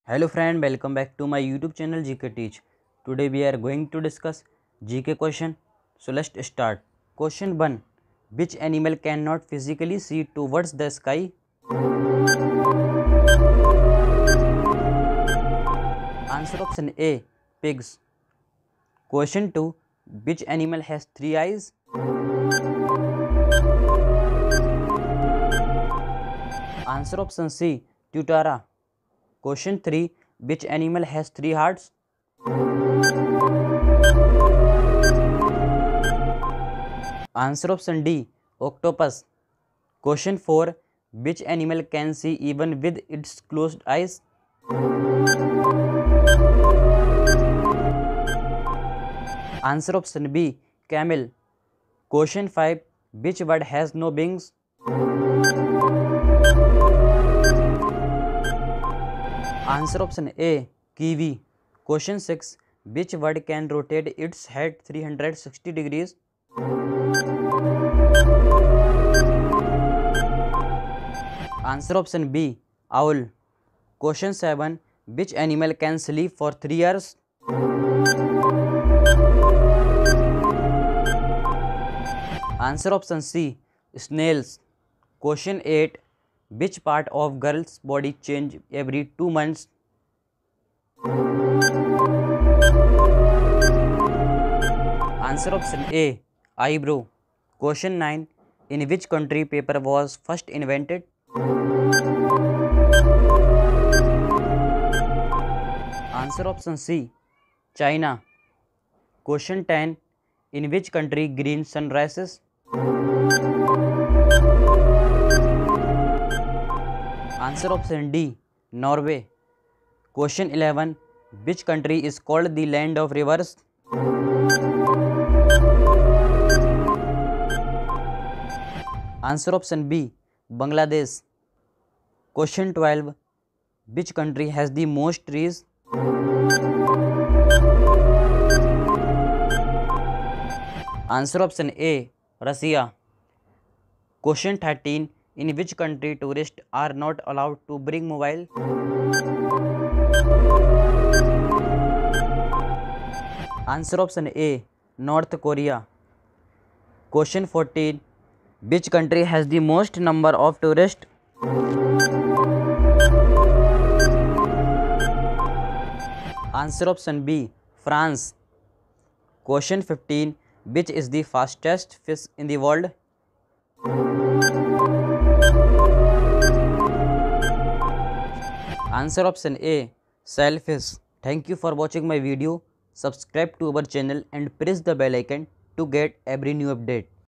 Hello friend, welcome back to my YouTube channel GK Teach. Today we are going to discuss GK question. So let's start. Question 1. Which animal cannot physically see towards the sky? Answer option A. Pigs. Question 2. Which animal has 3 eyes? Answer option C. Tutara. Question 3. Which animal has 3 hearts? Answer option D. Octopus. Question 4. Which animal can see even with its closed eyes? Answer option B. Camel. Question 5. Which bird has no wings? Answer option A. Kiwi. Question 6. Which bird can rotate its head 360 degrees? Answer option B. Owl. Question 7. Which animal can sleep for 3 years? Answer option C. Snails. Question 8. Which part of girl's body change every 2 months? Answer option A. Eyebrow. Question 9. In which country paper was first invented? Answer option C. China. Question 10. In which country green sun rises? Answer option D. Norway. Question 11. Which country is called the land of rivers? Answer option B. Bangladesh. Question 12. Which country has the most trees? Answer option A. Russia. Question 13. In which country tourists are not allowed to bring mobile? Answer option A. North Korea. Question 14. Which country has the most number of tourists? Answer option B. France. Question 15. Which is the fastest fish in the world? Answer option A. Shellfish. Thank you for watching my video. Subscribe to our channel and press the bell icon to get every new update.